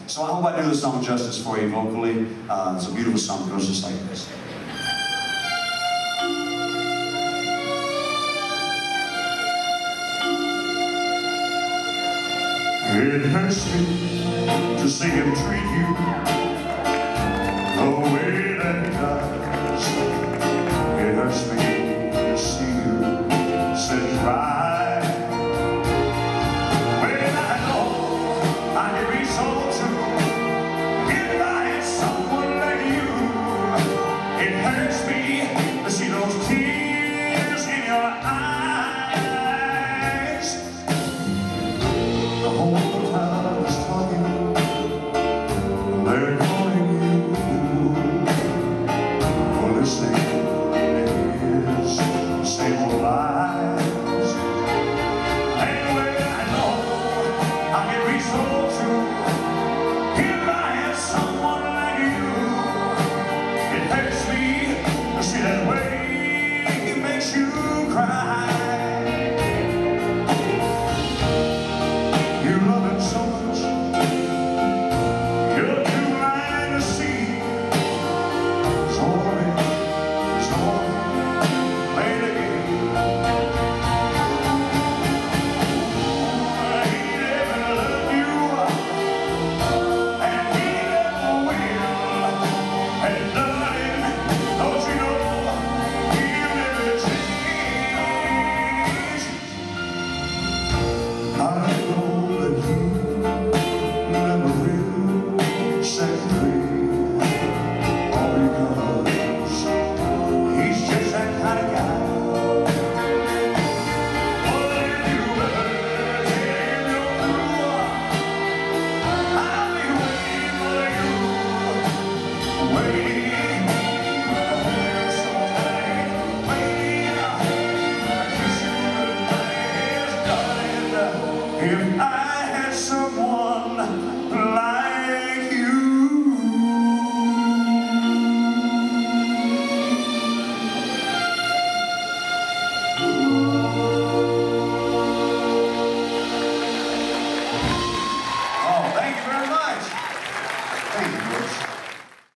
So I hope I do the song justice for you vocally. It's a beautiful song. It goes just like this. It hurts me to see him treat you the way that he does. It hurts me to see you sit and cry. When I know I can be so true.